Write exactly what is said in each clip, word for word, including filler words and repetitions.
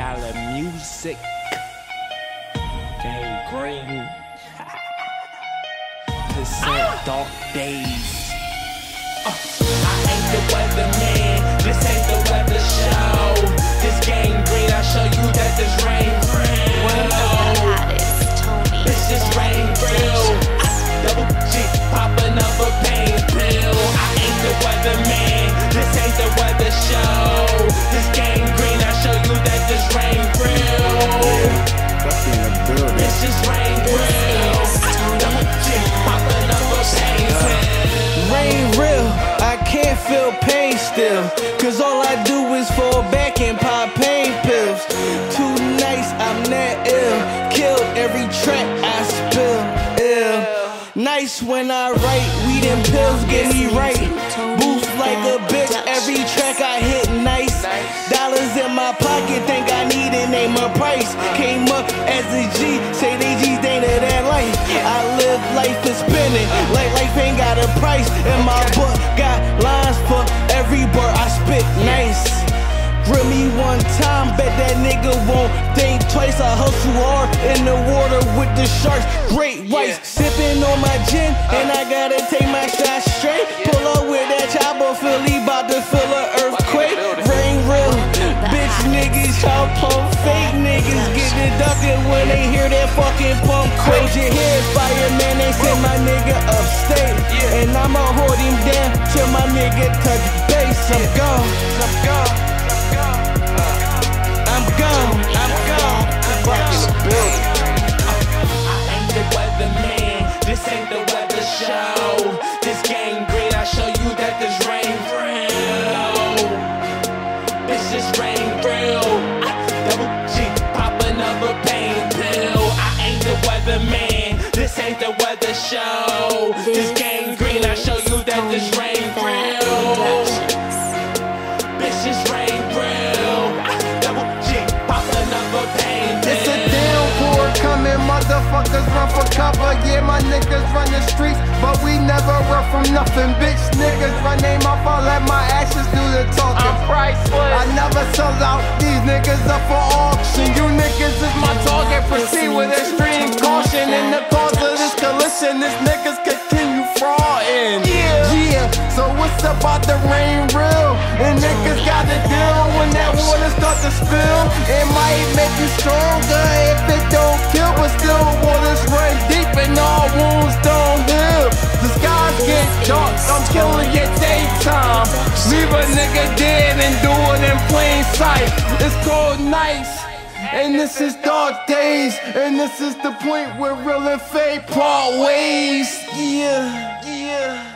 dollar music. Gang green. Percent dark days. Uh, I ain't the weatherman. This ain't the weather show. This gang green. I show you that this rain real. One of the hottest, Tony. This is rain real. Double G, pop another pain pill. I ain't the weatherman. This ain't the weather show. This gang green. I show you that this rain real. This is rain real. Double G, pop another pain pill. Rain real, I can't feel pain still. Cause all I do is fall back and pop pain pills. Too nice, I'm that ill. Killed every track I spill. Ill. Nice when I write, weed and pills get me right. Boost like a bitch, every track I hit nice. Dollars in my pocket, think I need it, name a price. Came up as a G, say they G's ain't of that life. I live life is spinning, like life ain't got a price. And my book got lines for every word I spit nice. Grill me one time, bet that nigga won't think twice. I hustle hard in the water with the sharks, great whites. Sipping on my gin, and I gotta take my shot straight. Pull up with that chopper, Philly bout to feel an earthquake. Rain real, bitch niggas, y'all pump fake niggas. Get deducted when they hear that fucking pump quake. Your head, fireman, they send my nigga upstate. And I'ma hold him down till my nigga touch base. I'm gone, I'm gone. I'm gone, I'm gone, I'm back in the building. I ain't the weatherman, this ain't the weather show. This gang green, I show you that this rain real. This is rain real. Double G, pop another pain pill. I ain't the weatherman, this ain't the weather show. This gang green, I show you that this rain real. This is rain real. Double G, pop another pain pill. It's a downpour coming, motherfuckers run for cover. Yeah, my niggas run the streets, but we never run from nothing. Bitch niggas run they mouth, I let my actions do the talking. I'm priceless. I never sell out, these niggas up for auction. You niggas is my target, proceed with extreme caution. In the cause of this collision, this niggas continue frauding. Yeah, yeah, so what's about the rain real? And niggas gotta deal when that water starts to spill. It might make you stronger if it don't kill, but still waters run deep and all wounds don't heal. The skies get dark, I'm killing your daytime. Leave a nigga dead and do it in plain sight. It's called nice, and this is dark days, and this is the point where real and fake part ways. Yeah, yeah.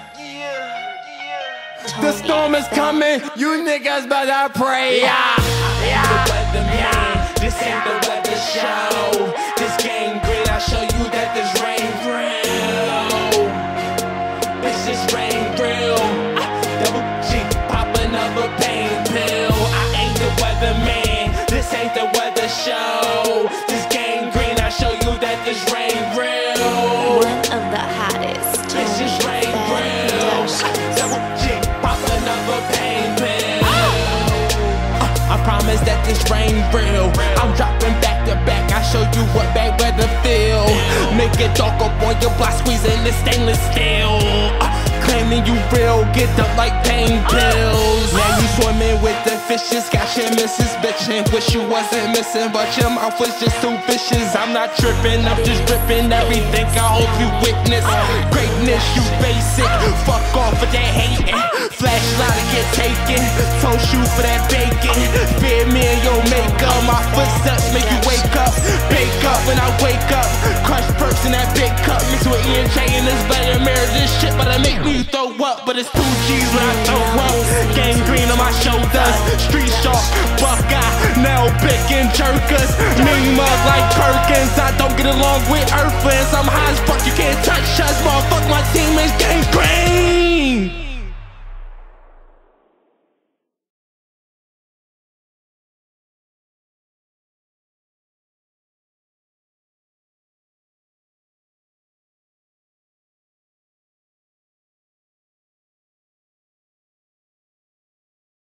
The storm is coming, you niggas better pray. Yeah, yeah, the weatherman, this ain't the weather show. This gang green, I show you that this rain real. This is rain real. Double G, pop another pain pill. I ain't the weatherman, this ain't the weather show. This gang green, I show you that this rain real. One of the hottest, This Tony. is rain real. Double G, pop another pain pill. Uh, I promise that this rain real. I'm dropping back to back. I show you what bad weather feel. Make it dark up on your block, squeezing the stainless steel. Uh, claiming you real, get up like pain pills. Now you swimming with the fishes, got your missus bitchin'. Wish you wasn't missing, but your mouth was just too vicious. I'm not tripping, I'm just ripping everything. I hope you witness greatness, you basic. Fuck off with that hating. Flashlight to get taken, toe shoe for that bacon. Fear me and your makeup, my footsteps make you wake up. Bake up when I wake up, crush perks in that big cup. Mix with E and J and this better mirror this shit, but it make me throw up. But it's two G's when I throw up. Gang green on my shoulders, street shark, Buckeye, nail pick and jerkers. Mean mug like Perkins, I don't get along with Earthlings. I'm high as fuck, you can't touch us, motherfuck. My team is gang green.